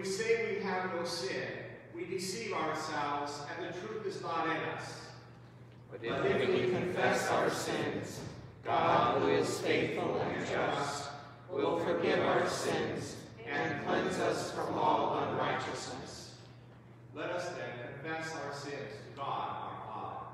we say we have no sin, we deceive ourselves, and the truth is not in us. But if we confess our sins, God, who is faithful and just, will forgive our sins and cleanse us from all unrighteousness. Let us then confess our sins to God our Father.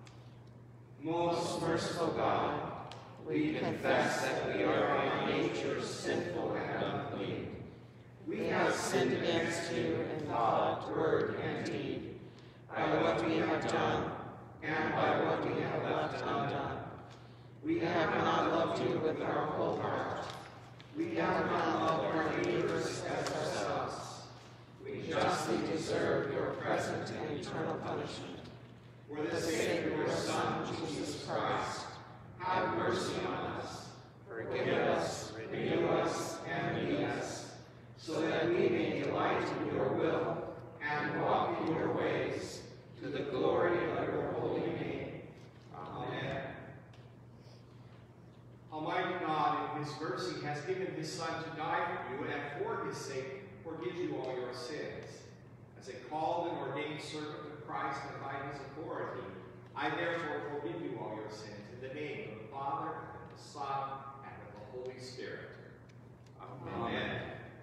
Most merciful God, we confess that we are by nature sinful and unclean. We have sinned against you in thought, word, and deed, by what we have done and by what we have left undone. We have not loved you with our whole heart. We have not loved our neighbors as ourselves. We justly deserve your present and eternal punishment. For the sake of your Son, Jesus Christ, have mercy on us. Forgive us, renew us, and lead us, so that we may delight in your will and walk in your ways, to the glory of your holy name. Amen. Almighty God, in his mercy, has given his Son to die for you, and for his sake forgives you all your sins. As a called and ordained servant of Christ and by his authority, I therefore forgive you all your sins in the name of the Father, and of the Son, and of the Holy Spirit. Amen.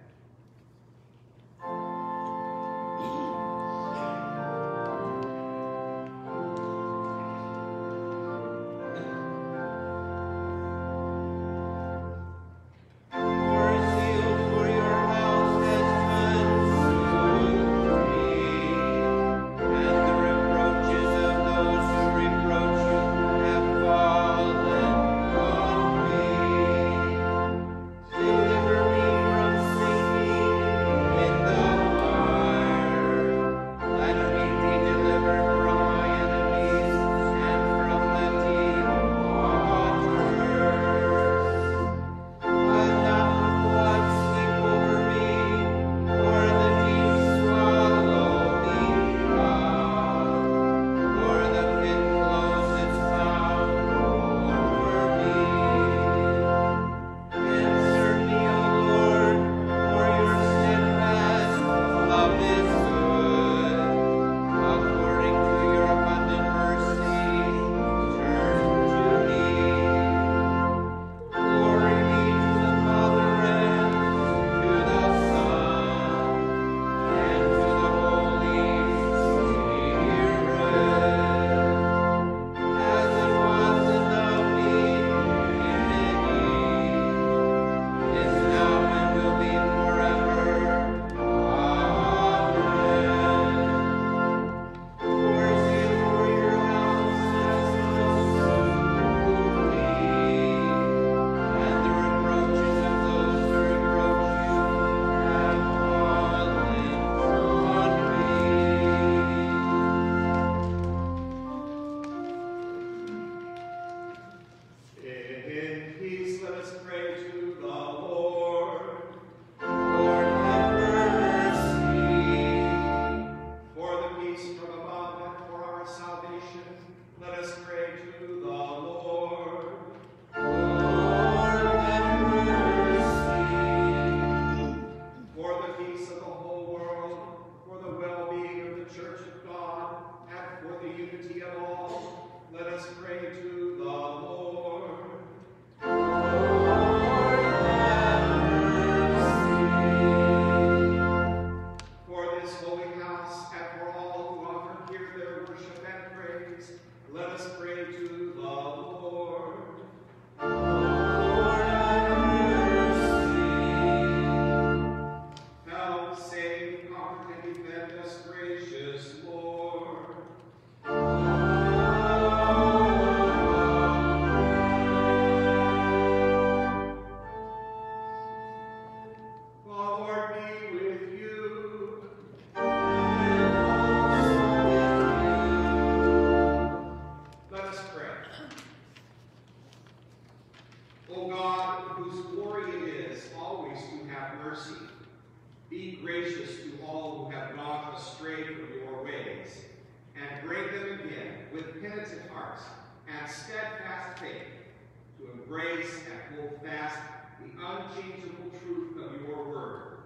Be gracious to all who have gone astray from your ways, and bring them again with penitent hearts and steadfast faith to embrace and hold fast the unchangeable truth of your word.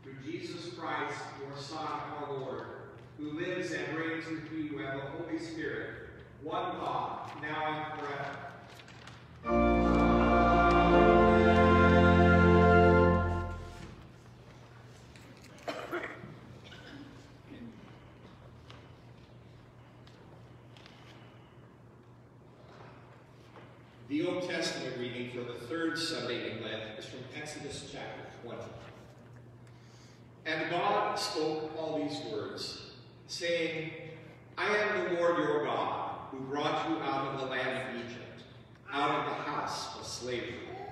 through Jesus Christ, your Son, our Lord, who lives and reigns with you and the Holy Spirit, one God, now and forever. The Old Testament reading for the third Sunday in Lent is from Exodus chapter 20. And God spoke all these words, saying, I am the Lord your God, who brought you out of the land of Egypt, out of the house of slavery.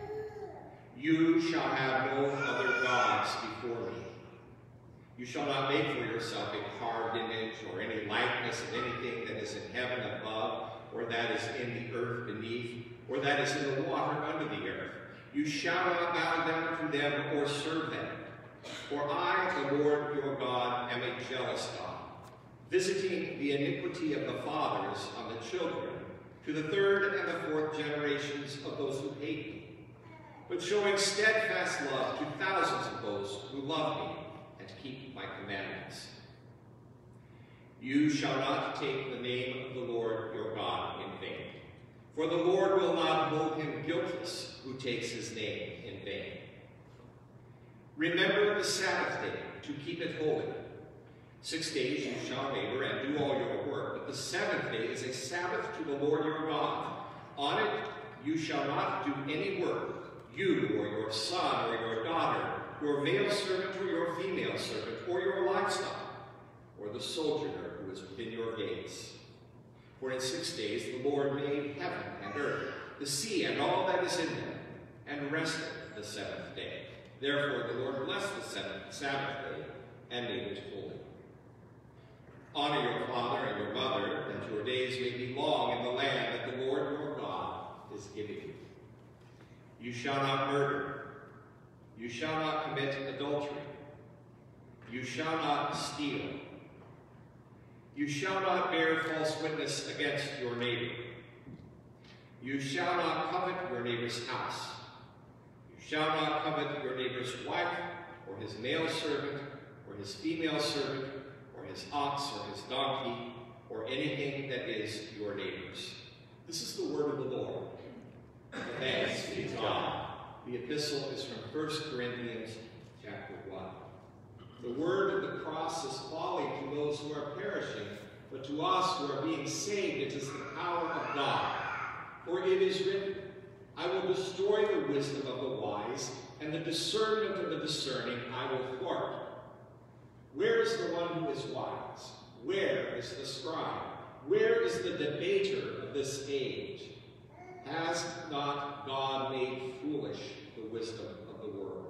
You shall have no other gods before me. You shall not make for yourself a carved image or any likeness of anything that is in heaven above, or that is in the earth beneath, or that is in the water under the earth. You shall not bow down to them or serve them. For I, the Lord your God, am a jealous God, visiting the iniquity of the fathers on the children, to the third and the fourth generations of those who hate me, but showing steadfast love to thousands of those who love me and keep my commandments. You shall not take the name of the Lord your God in vain, for the Lord will not hold him guiltless who takes his name in vain. Remember the Sabbath day to keep it holy. 6 days you shall labor and do all your work, but the seventh day is a Sabbath to the Lord your God. On it you shall not do any work, you or your son or your daughter, your male servant or your female servant, or your livestock, or the sojourner who is within your gates. For in 6 days the Lord made heaven and earth, the sea and all that is in them, and rested the seventh day. Therefore the Lord blessed the Sabbath day and made it holy. Honor your father and your mother, that your days may be long in the land that the Lord your God is giving you. You shall not murder. You shall not commit adultery. You shall not steal. You shall not bear false witness against your neighbor. You shall not covet your neighbor's house. You shall not covet your neighbor's wife, or his male servant, or his female servant, or his ox, or his donkey, or anything that is your neighbor's. This is the word of the Lord. Thanks be to God. The epistle is from 1 Corinthians chapter 1. The word of the cross is folly to those who are perishing, but to us who are being saved it is the power of God. For it is written, I will destroy the wisdom of the wise, and the discernment of the discerning I will thwart. Where is the one who is wise? Where is the scribe? Where is the debater of this age? Has not God made foolish the wisdom of the world?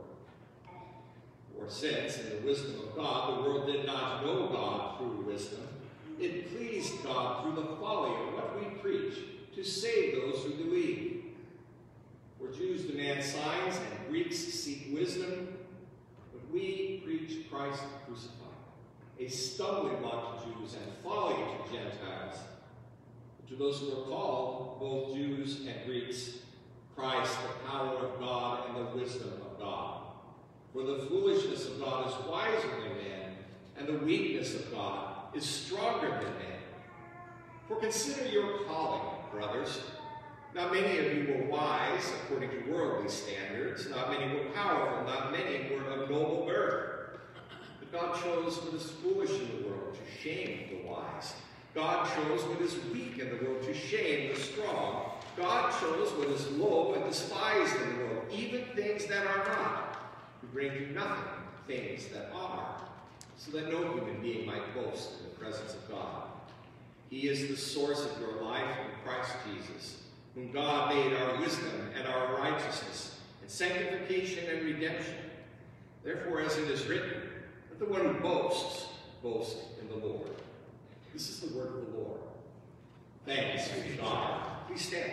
For since, in the wisdom of God, the world did not know God through wisdom, it pleased God through the folly of what we preach to save those who believe. For Jews demand signs and Greeks seek wisdom, but we preach Christ crucified, a stumbling block to Jews and folly to Gentiles. But to those who are called, both Jews and Greeks, Christ, the power of God and the wisdom of God. For the foolishness of God is wiser than man, and the weakness of God is stronger than man. For consider your calling, brothers. Not many of you were wise according to worldly standards. Not many were powerful. Not many were of noble birth. But God chose what is foolish in the world to shame the wise. God chose what is weak in the world to shame the strong. God chose what is low and despised in the world, even things that are not, to bring to nothing things that are, so that no human being might boast in the presence of God. He is the source of your life in Christ Jesus, whom God made our wisdom and our righteousness, and sanctification and redemption. Therefore, as it is written, let the one who boasts, boast in the Lord. This is the word of the Lord. Thanks be to God. Please stand.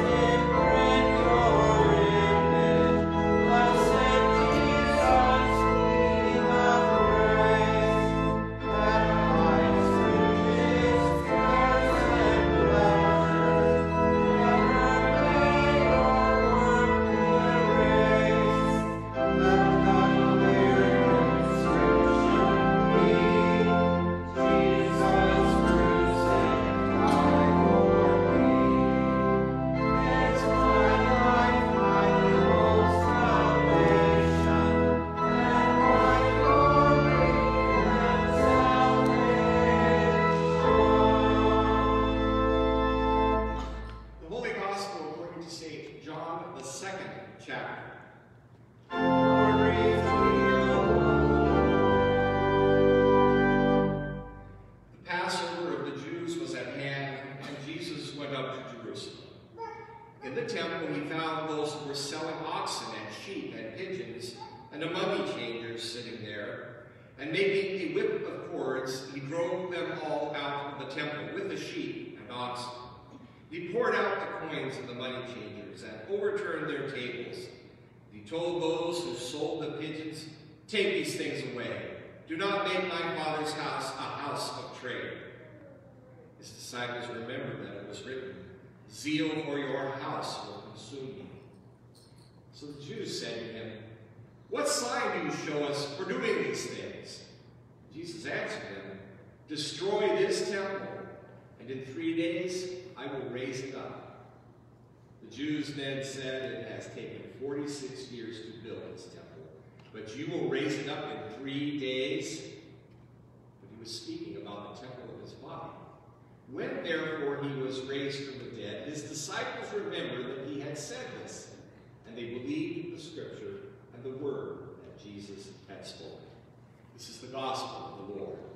Blessed Jesus, John, the 2nd chapter. Glory to you, The Passover of the Jews was at hand, and Jesus went up to Jerusalem. In the temple he found those who were selling oxen and sheep and pigeons, and the money changers sitting there. And making a whip of cords, he drove them all out of the temple with the sheep and oxen. He poured out the coins of the money changers and overturned their tables. He told those who sold the pigeons, "Take these things away. Do not make my Father's house a house of trade." His disciples remembered that it was written, "Zeal for your house will consume me." So the Jews said to him, "What sign do you show us for doing these things?" Jesus answered them, "Destroy this temple, and in 3 days I will raise it up." The Jews then said, "It has taken 46 years to build this temple, but you will raise it up in 3 days?" But he was speaking about the temple of his body. When therefore he was raised from the dead, his disciples remembered that he had said this, and they believed the scripture and the word that Jesus had spoken. This is the gospel of the Lord.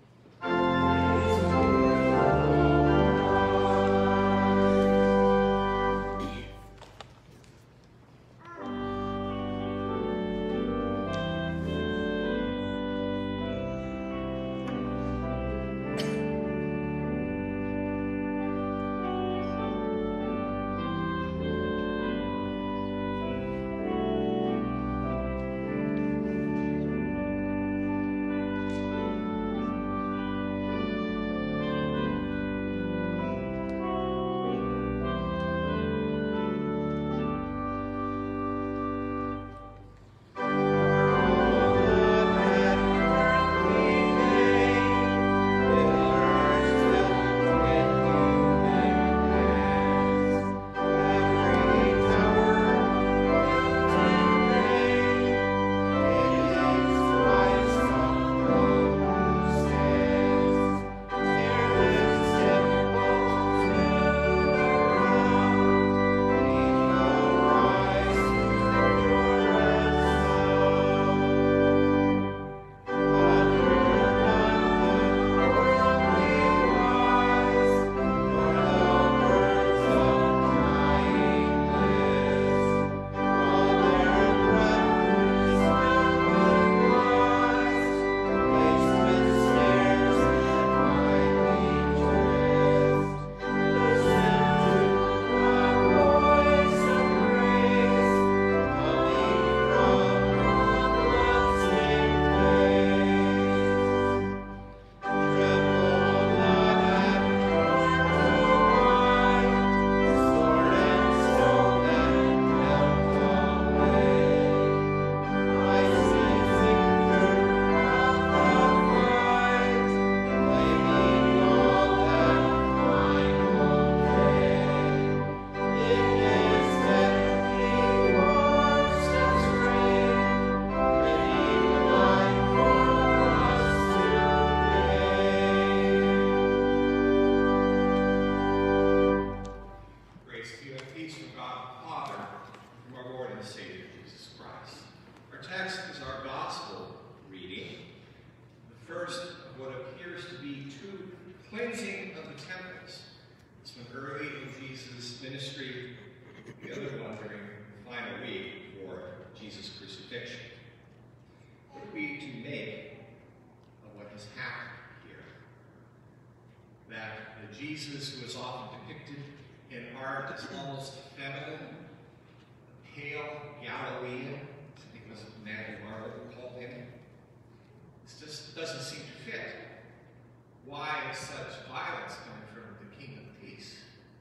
Cleansing of the temples. This one early in Jesus' ministry, the other one during the final week before Jesus' crucifixion. What are we to make of what has happened here? That the Jesus who is often depicted in art as almost feminine, a pale Galilean, I think it was Matthew Marlowe who called him, this just doesn't seem to fit. Why is such violence coming from the King of Peace?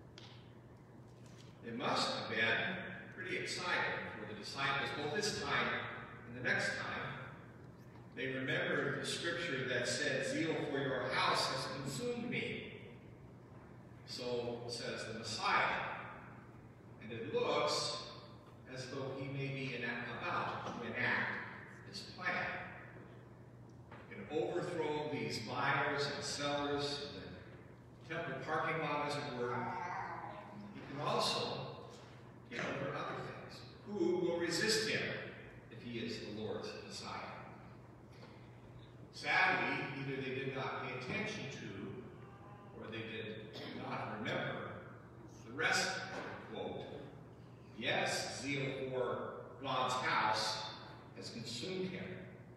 It must have been pretty exciting for the disciples, both this time and the next time. They remembered the scripture that said, "Zeal for your house has consumed me." So says the Messiah. And it looks as though he may be about to enact his plan. Overthrow these buyers and sellers in the temple parking lot, as it were. He can also get over other Yes, zeal for God's house has consumed him.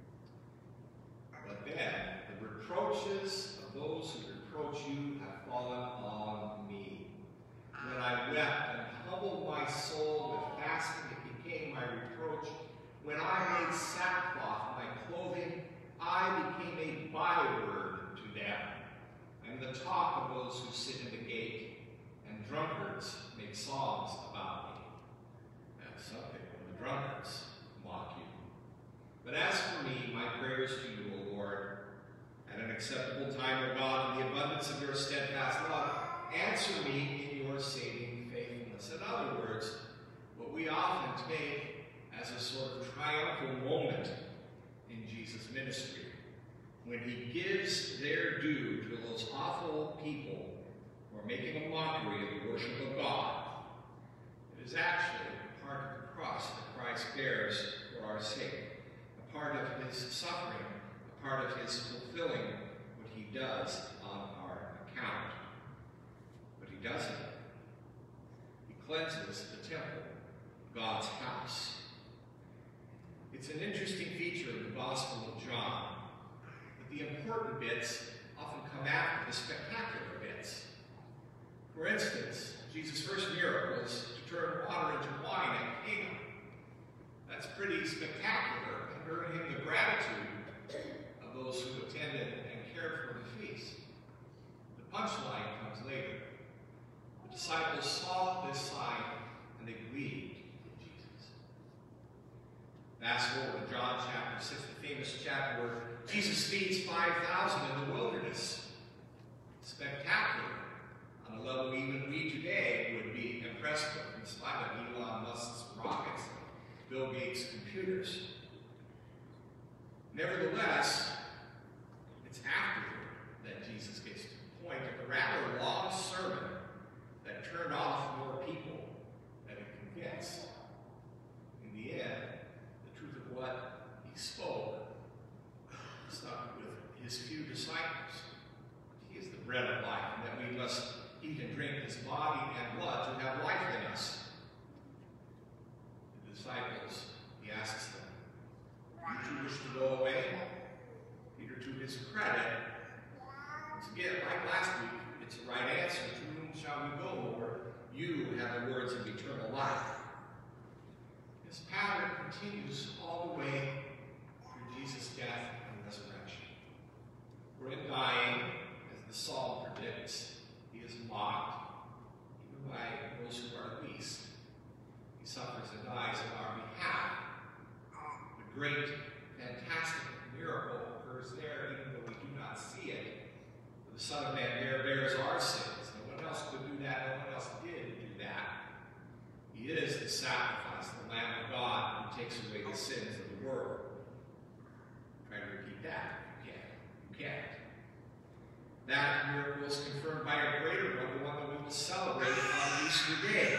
But then, the reproaches of those who reproach you have fallen on me. When I wept and humbled my soul with fasting, it became my reproach. When I made sackcloth my clothing, I became a byword to them. I am the talk of those who sit in the gate, and drunkards make songs about me. That's something when the drunkards mock you. But as for me, my prayers to you, O Lord, at an acceptable time, O God, in the abundance of your steadfast love, answer me in your saving faithfulness. In other words, what we often take as a sort of triumphal moment in Jesus' ministry, when he gives their due to those awful people who are making a mockery of the worship of God. It is actually a part of the cross that Christ bears for our sake, a part of his suffering, a part of his fulfilling what he does on our account. But he doesn't. He cleanses the temple, God's house. It's an interesting feature of the Gospel of John that the important bits often come after the spectacular bits. For instance, Jesus' first miracle was to turn water into wine at Cana. That's pretty spectacular and earned him the gratitude of those who attended and cared for the feast. The punchline comes later. The disciples saw this sign and they believed in Jesus. Fast forward to John chapter 6, the famous chapter where Jesus feeds 5,000 in the wilderness. Spectacular, on a level even we today would be impressed with, in spite of Elon Musk's rockets and Bill Gates' computers. Nevertheless, it's afterward that Jesus gets to the point of a rather long sermon that turned off more people than it convinced. In the end, the truth of what he spoke stuck with his few disciples. He is the bread of life, and that we must eat and drink his body and blood to have life in us. The disciples, he asks them, "You two wish to go away?" Peter, to his credit, once again, like last week, it's the right answer. To whom shall we go, Lord? You have the words of eternal life. This pattern continues all the way through Jesus' death and resurrection. For in dying, as the psalm predicts, he is mocked, even by those who are least. He suffers and dies on our behalf. The great, fantastic miracle occurs there, even though we do not see it. For the Son of Man there bears our sins. No one else could do that. No one else did do that. He is the sacrifice, the Lamb of God, who takes away the sins of the world. Try to repeat that. You can't. That miracle is confirmed by a greater one, the one that we will celebrate on Easter Day.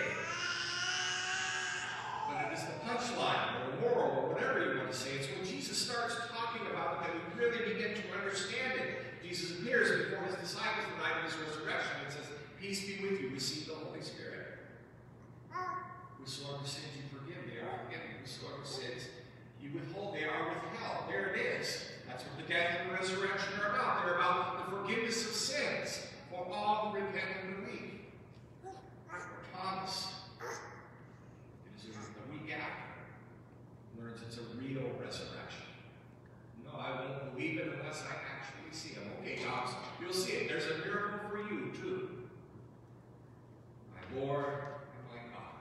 But it is the punchline, or the moral, or whatever you want to say. It's when Jesus starts talking about it that we really begin to understand it. Jesus appears before his disciples the night of his resurrection and says, "Peace be with you, receive the Holy Spirit. Whosoever sins you forgive, they are forgiven. Whosoever sins you withhold, they are withheld." There it is. That's what the death and the resurrection are about. They're about the forgiveness of sins for all who repent and believe. For Thomas, it is a week after, learns it's a real resurrection. No, I won't believe it unless I actually see him. Okay, Thomas, you'll see it. There's a miracle for you, too. My Lord and my God.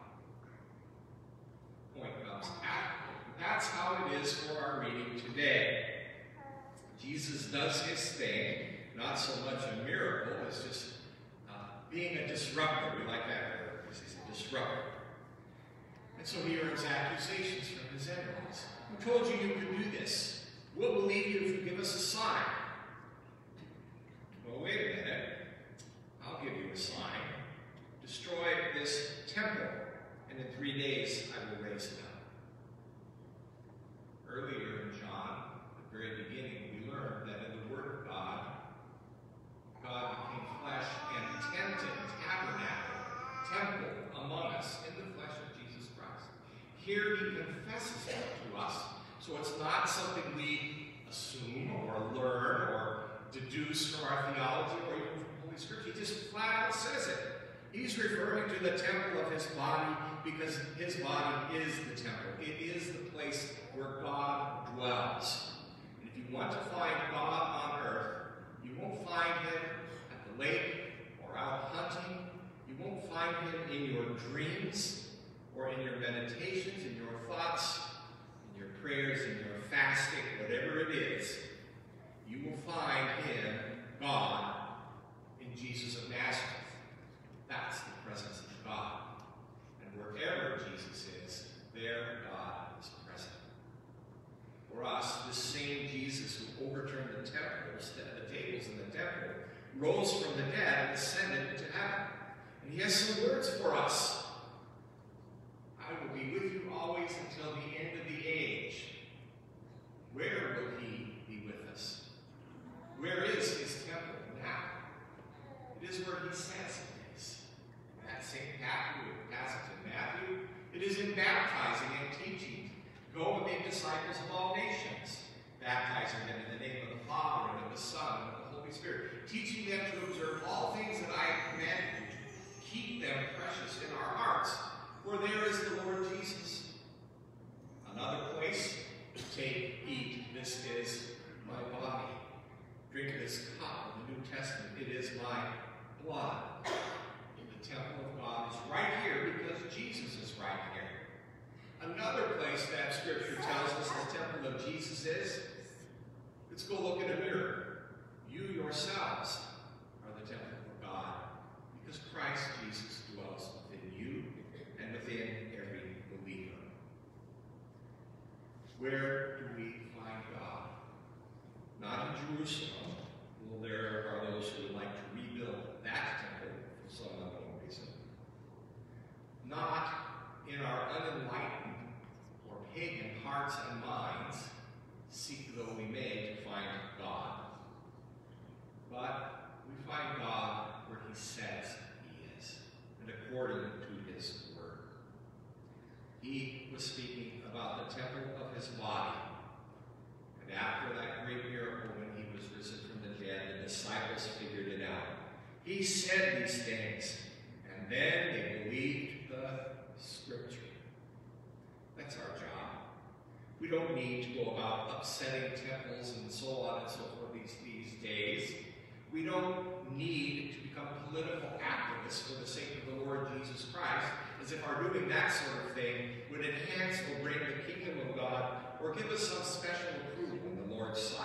Point comes after. That's how it is for our reading today. Jesus does his thing, not so much a miracle as just being a disruptor. We like that word, because he's a disruptor. And so he earns accusations from his enemies. Who told you you could do this? We'll believe you if you give us a sign. Well, wait a minute. I'll give you a sign. Destroy this temple, and in 3 days I will raise it up. Earlier in John, at the very beginning, we learned that in the Word of God, God became flesh and tabernacled, temple among us in the flesh of Jesus Christ. Here he confesses them to us. So it's not something we assume or learn or deduce from our theology or even from Holy Scripture. He just flat out says it. He's referring to the temple of his body because his body is the temple. It is the place where God dwells. And if you want to find God on earth, you won't find him at the lake or out hunting. You won't find him in your dreams or in your meditations, in your thoughts, in your prayers, in your fasting, whatever it is. You will find him, God, in Jesus of Nazareth. That's the presence of God. And wherever Jesus is, there God is present. For us, this same Jesus who overturned the tables in the temple, rose from the dead and ascended into heaven. And he has some words for us. I will be with you always until the end of the age. Where will he be with us? Where is his temple now? It is where he says it is. That same passage in Matthew, it is in baptizing and teaching. Go and make disciples of all nations, baptizing them in the name of the Father and of the Son and of the Holy Spirit, teaching them to observe all things that I have commanded you. Keep them precious in our hearts, for there is the Lord Jesus. Another place, take, eat, this is my body. Drink this cup of the New Testament. It is my blood. The temple of God is right here because Jesus is right here. Another place that Scripture tells us the temple of Jesus is, let's go look in a mirror. You yourselves are the temple of God because Christ Jesus dwells within you and within every believer. Where do we find God? Not in Jerusalem. Well, there are those who would like to rebuild that temple for some unknown reason. Not in our unenlightened or pagan hearts and minds, seek though we may to find God. But we find God where he says he is, and according to his word. He was speaking about the temple of his body. And after that great miracle when he was risen from the dead, the disciples figured it out. He said these things, and then they believed the Scripture. That's our job. We don't need to go about upsetting temples and so on and so forth these days. We don't need to become political activists for the sake of the Lord Jesus Christ, as if our doing that sort of thing would enhance or bring the kingdom of God or give us some special approval in the Lord's sight.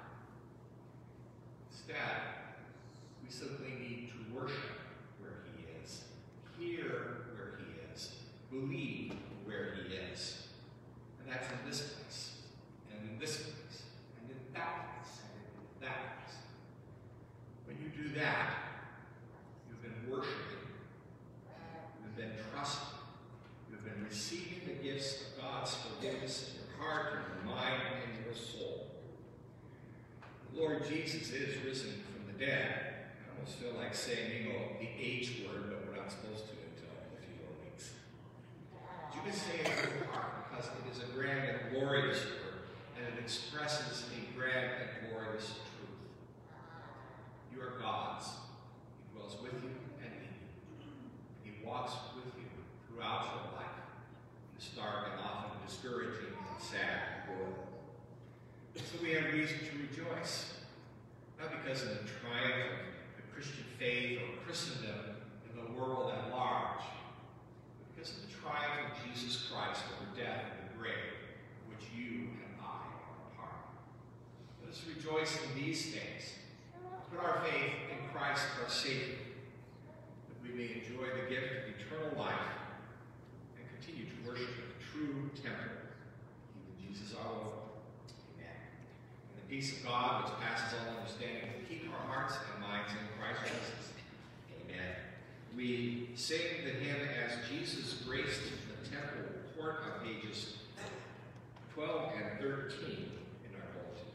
Instead, we simply need to worship where he is, hear where he is, believe where he is. And that's in this place, and in this place, and in that place, and in that place. When you do that, you've been worshiping, you've been trusting, you've been receiving the gifts of God's forgiveness in your heart, in your mind, and in your soul. The Lord Jesus is risen from the dead. I almost feel like saying, the H word, but we're not supposed to until a few more weeks. You can say it in your heart because it is a grand and glorious word, and it expresses a grand and glorious truth. You are God's. He dwells with you and in you. He walks with you throughout your life in this dark and often discouraging and sad world. So we have reason to rejoice, not because of the triumph of the Christian faith or Christendom in the world at large, but because of the triumph of Jesus Christ over death and the grave, of which you and I are a part. Let us rejoice in these things. Put our faith in Christ our Savior, that we may enjoy the gift of eternal life and continue to worship at the true temple, even Jesus our Lord. Amen. And the peace of God, which passes all understanding, will keep our hearts and minds in Christ Jesus. Amen. We sing the hymn As Jesus Graced the Temple Court on pages 12 and 13 in our bulletin.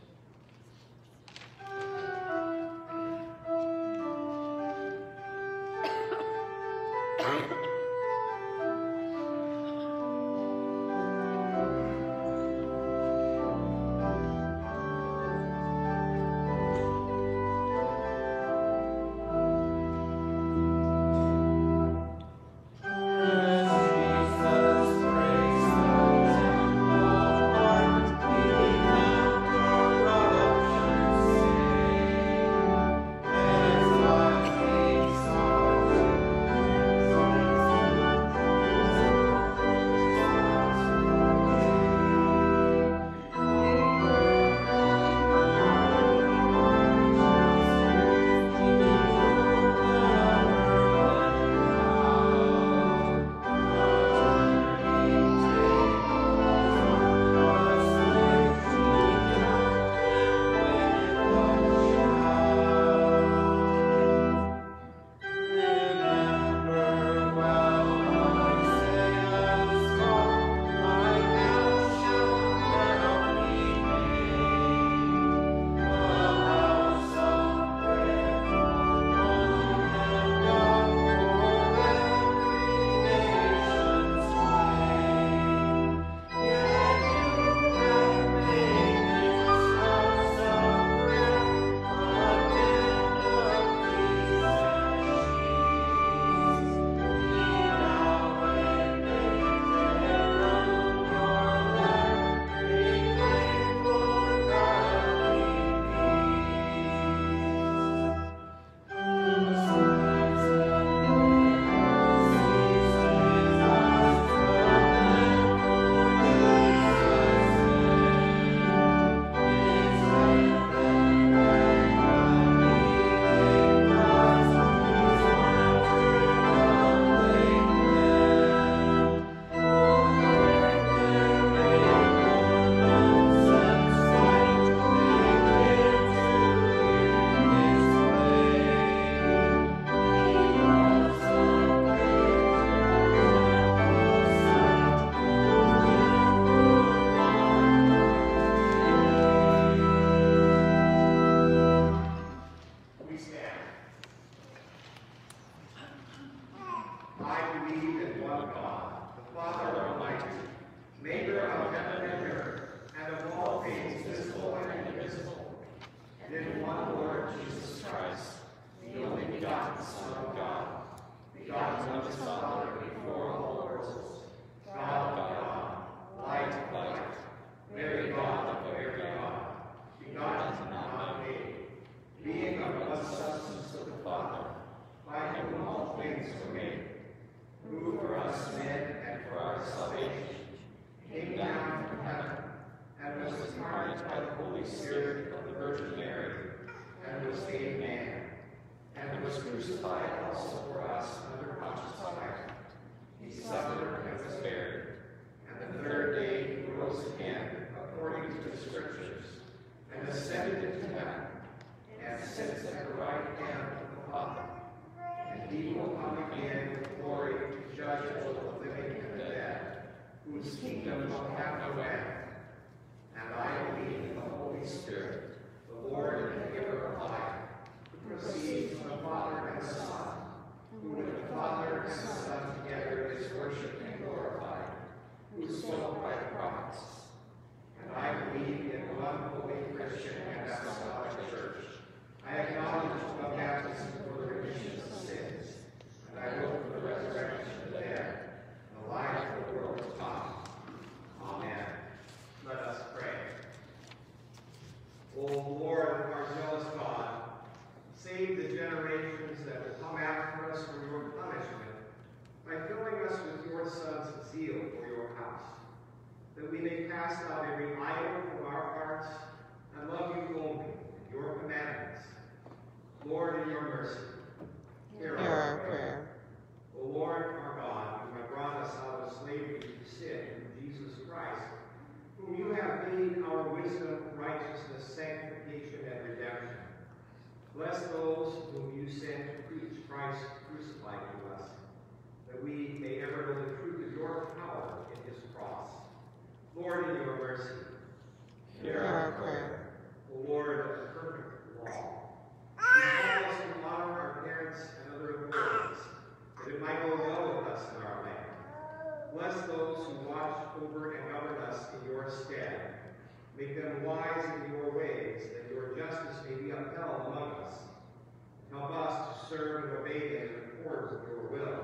that we may cast out every idol from our hearts and love you only, your commandments. Lord, in your mercy, hear our prayer. O Lord, our God, who have brought us out of slavery to sin through Jesus Christ, whom you have made our wisdom, righteousness, sanctification, and redemption. Bless those whom you sent to preach Christ crucified to us, that we may ever know the truth of your power in his cross. Lord, in your mercy, hear our prayer. O Lord of the perfect law, you call us to honor our parents and other authorities, that it might go well with us in our land. Bless those who watch over and govern us in your stead. Make them wise in your ways, that your justice may be upheld among us. Help us to serve and obey them in accordance with your will.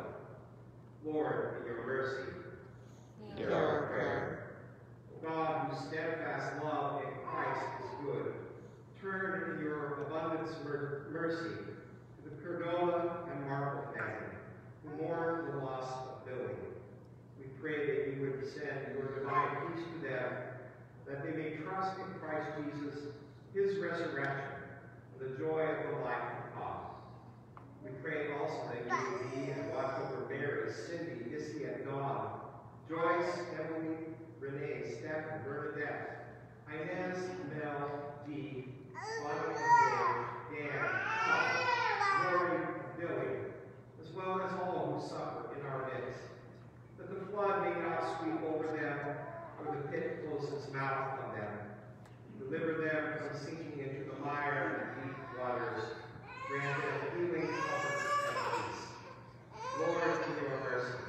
Lord, in your mercy, hear our prayer. O God, whose steadfast love in Christ is good, turn in your abundance mercy to the Pergola and Marple family, who mourn the loss of Billy. We pray that you would send your divine peace to them, that they may trust in Christ Jesus, his resurrection, and the joy of the life to come. We pray also that you would be and watch over Mary, Cindy, Issy, and Dawn, Joyce, Emily, Renee, Stephen, Bernadette, Inez, Mel, Dee, Bonnie, Dan, Paul, Lori, Billy, as well as all who suffer in our midst. That the flood may not sweep over them, or the pit close its mouth on them. Deliver them from sinking into the mire and deep waters. Grant them healing, comfort, and peace. Lord, in your mercy,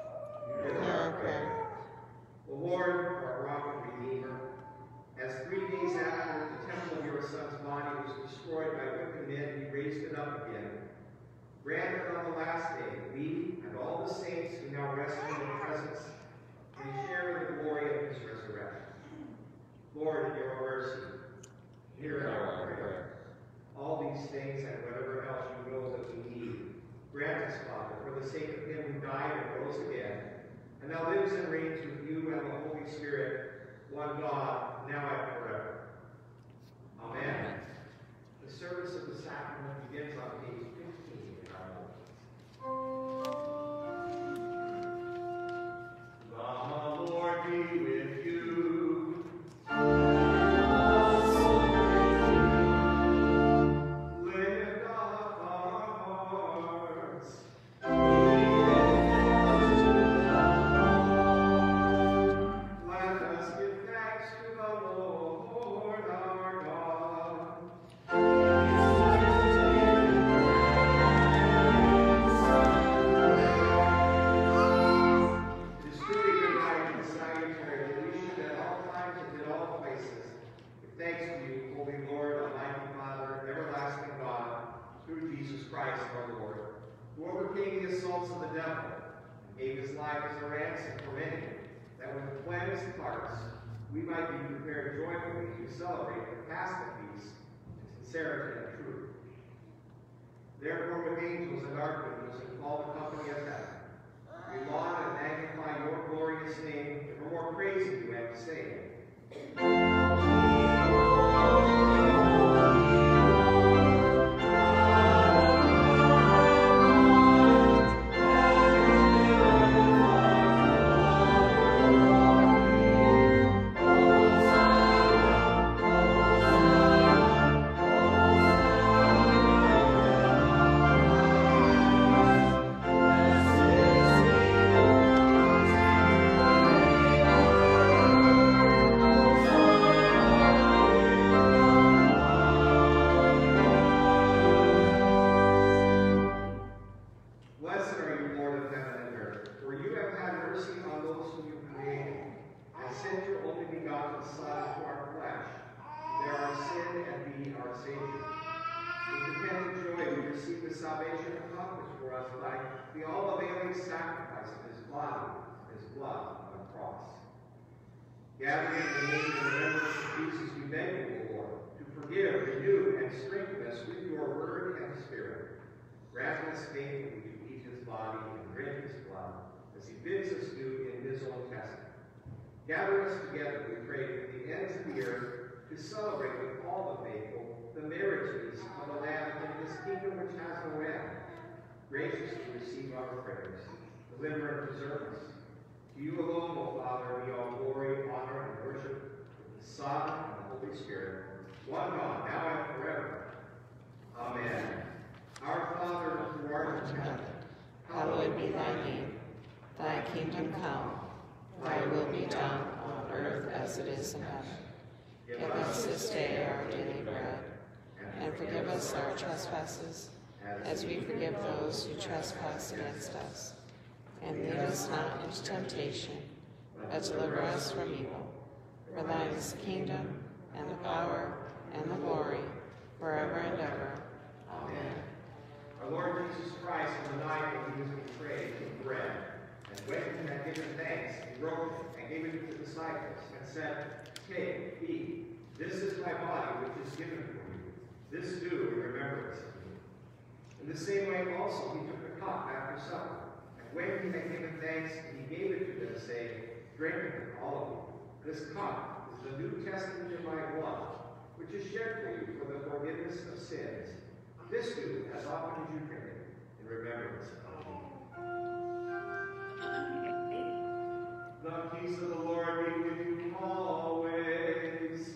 hear our prayer. O Lord, our rock and redeemer, as 3 days after the temple of your Son's body was destroyed by wicked men, you raised it up again. Grant that on the last day, we and all the saints who now rest in your presence may share in the glory of his resurrection. Lord, in your mercy, hear our prayer. All these things and whatever else you know that we need, grant us, Father, for the sake of him who died and rose again, and now lives and reigns with you and the Holy Spirit, one God, now and forever. Amen. The service of the sacrament begins on page 15 in our book. The Lord be with you. Lift up our hearts. Let us give thanks to the Lord our God. It is truly good night and salutary that we should at all times and in all places give thanks to you, Holy Lord, Almighty Father, everlasting God, through Jesus Christ our Lord, who overcame the assaults of the devil and gave his life as a ransom for many, that with cleansed hearts we might be prepared joyfully to celebrate the Paschal feast in sincerity and truth. Therefore, with angels and archangels and all the company of heaven, we laud and magnify your glorious name, evermore praising you and saying, Blessed are you, Lord of heaven and earth, for you have had mercy on those whom you created, and sent your only begotten Son into our flesh, bear our sin and be our Savior. With repentant joy we receive the salvation accomplished for us by the all-availing sacrifice of his body and his blood on the cross. Gathering in the name and remembrance of Jesus, we beg you, O Lord, to forgive, renew, and strengthen us with your word and spirit. Grant us faithfully to eat his body and drink his blood, as he bids us do in his own testament. Gather us together, we pray, from the ends of the earth to celebrate with all the faithful the marriages of the Lamb in this kingdom which has no end. Graciously receive our prayers. Deliver and preserve us. To you alone, O Father, be all glory, honor, and worship, with the Son and the Holy Spirit, one God, now and forever. Amen. Our Father, who art in heaven, hallowed be thy name. Thy kingdom come, thy will be done on earth as it is in heaven. Give us this day our daily bread, and forgive us our trespasses, as we forgive those who trespass against us. And lead us not into temptation, but deliver us from evil. For thine is the kingdom, and the power, and the glory, forever and ever. Amen. Our Lord Jesus Christ, on the night when he was betrayed, took bread, and when he had given thanks, he broke it and gave it to the disciples, and said, Take, eat. This is my body, which is given for you. This do in remembrance of me. In the same way also he took the cup after supper, and when he had given thanks, he gave it to them, saying, Drink of it, all of you. This cup is the New Testament in my blood, which is shed for you for the forgiveness of sins. This do as often as you drink it in remembrance of me. The peace of the Lord be with you always.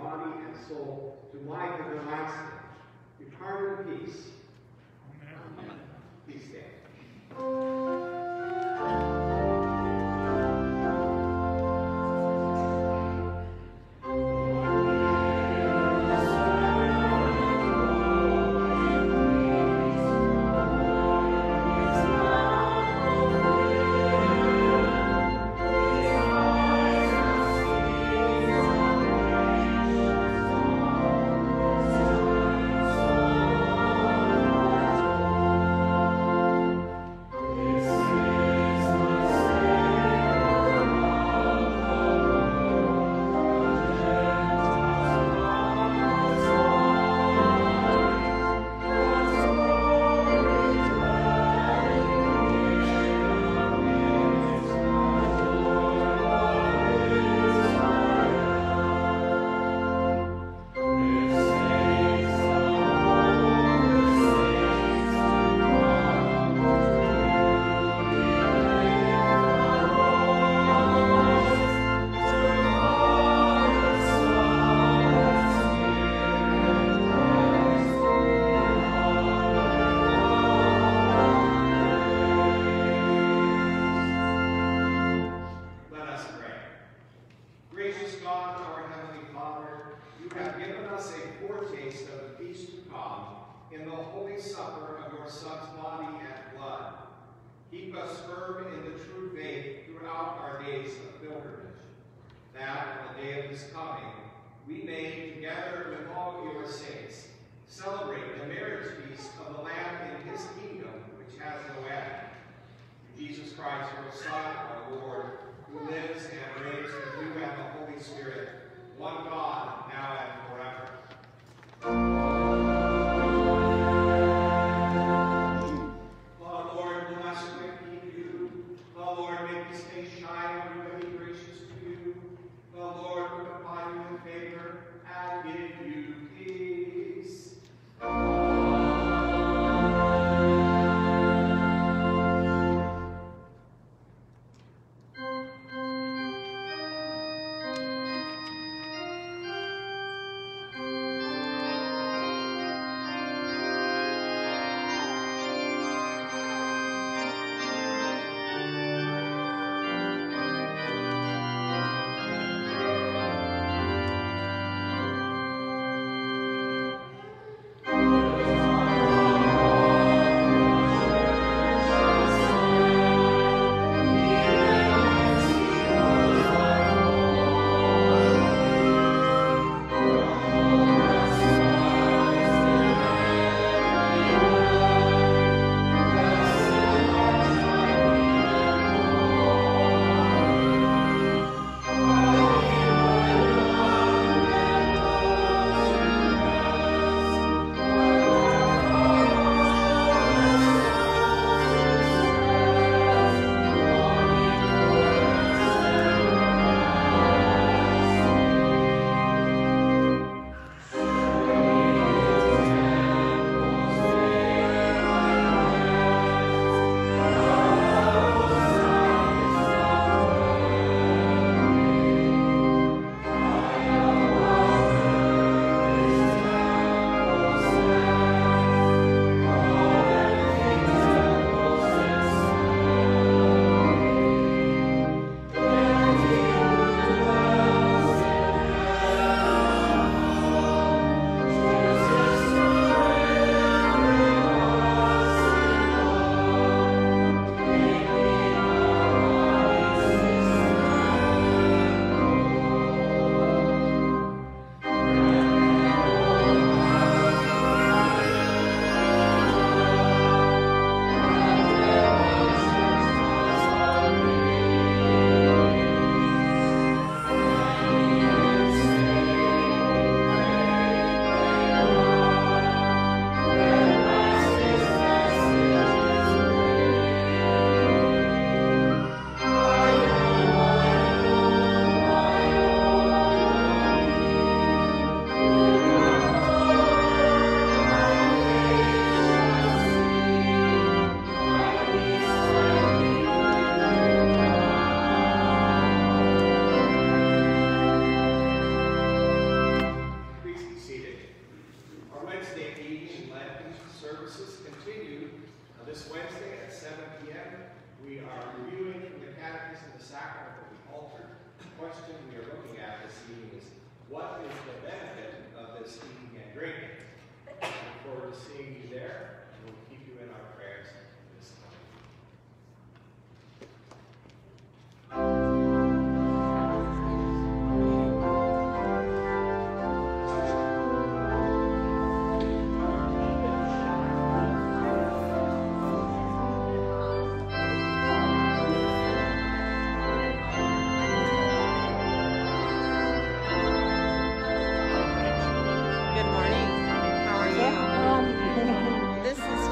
body and soul to life everlasting. Depart in peace. Amen. Please stand. Keep us firm in the true faith throughout our days of pilgrimage, that on the day of his coming, we may, together with all your saints, celebrate the marriage feast of the Lamb in his kingdom, which has no end. Through Jesus Christ, your Son, our Lord, who lives and reigns with you and the Holy Spirit, one God, now and forever.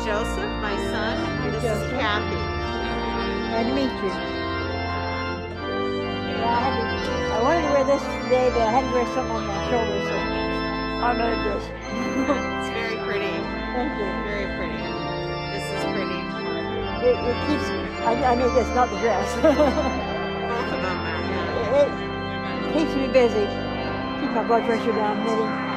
Joseph, my son. Hi, This Joseph. is Kathy. Glad to meet you. Yeah, I wanted to wear this today, but I had to wear something on my shoulders, so I made this. It's very pretty. Thank you. Very pretty. This is pretty. It keeps, I made this, not the dress. Both of them are. It keeps me busy. Keep my blood pressure down, knitting.